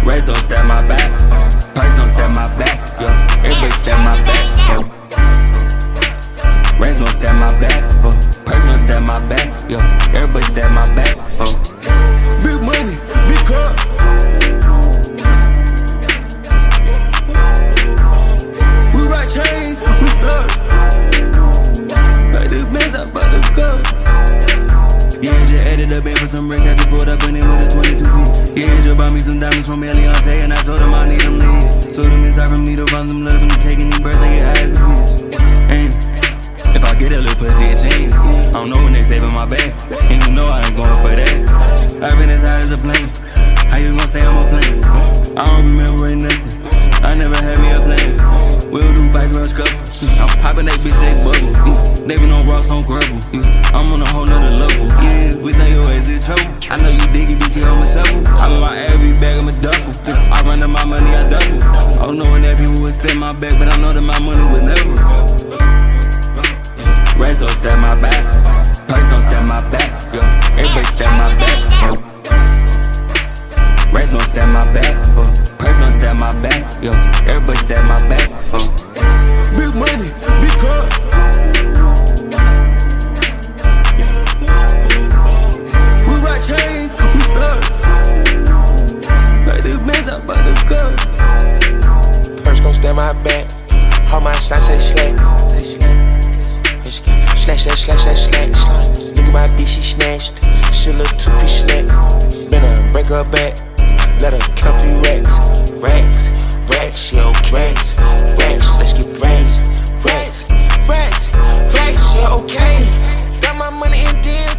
Rats don't stab my back, perks don't stab my back, yeah. Everybody stab my back, yeah. Rats don't stab my back, perks don't stab my back, yeah. Everybody stab my back, Big money, big car. We ride chains, we stuck. Like the bands out by the cup. Yeah, just added up in for some rent, had to pull up in it with a 22 feet. Yeah, just bought me some diamonds from Eliantte, and I told him I need them lead. Told him it's hard for me to find some love, and taking these birds, they get high as a bitch. And if I get a little pussy, it changes. I don't know when they saving my bag, and you know I ain't going for that. I've been as high as a plane. How you gon' say I'm a plane? I don't remember nothing. I never had me a plan. We'll do fights, we'll scuffle. I'm popping that bitch, they bubble. They been on rocks, on gravel. I'm on a whole nother level. Yeah, we say your ass is trouble. I know you dig it, bitch, you on my shovel. I'm in my every bag, I'm a duffel. I run to my money, I double. I don't know when that people would step my back, but I know that my money would never. Rats don't stab my back, perks don't stab my back, yeah. Everybody stab my back, Rats don't stab my back, perks don't stab my back, yeah. Everybody stab my back, Big money, big car. We ride chains, we stuck. Like the bands out by the cup. Perks gon' stab my back. All my shots say slack. Slash. Look at my bitch, she snatched. She look 2-piece snack. Better break her back. Let her count 3 racks. Racks, she okay. Racks, let's get racks. Racks, she okay. Got my money in deals.